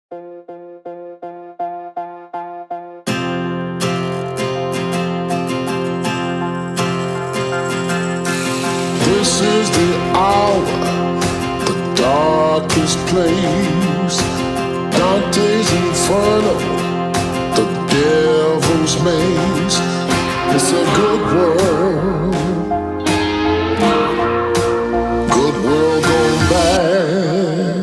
This is the hour, the darkest place. Dante's Inferno, the devil's maze. It's a good world, good world gone bad.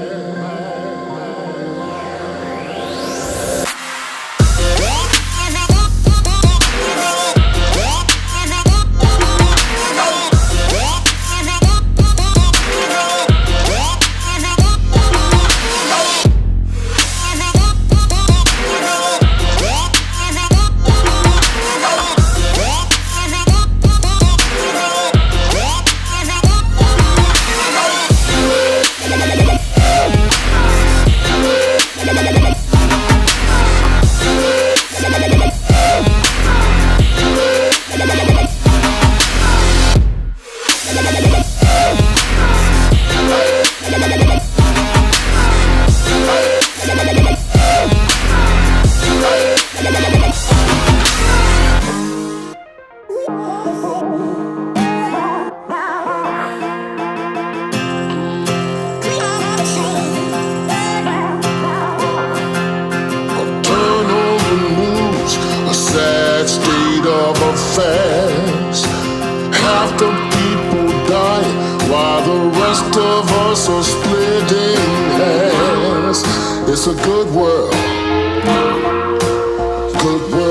State of affairs. Half the people dying while the rest of us are splitting hairs. It's a good world, good world.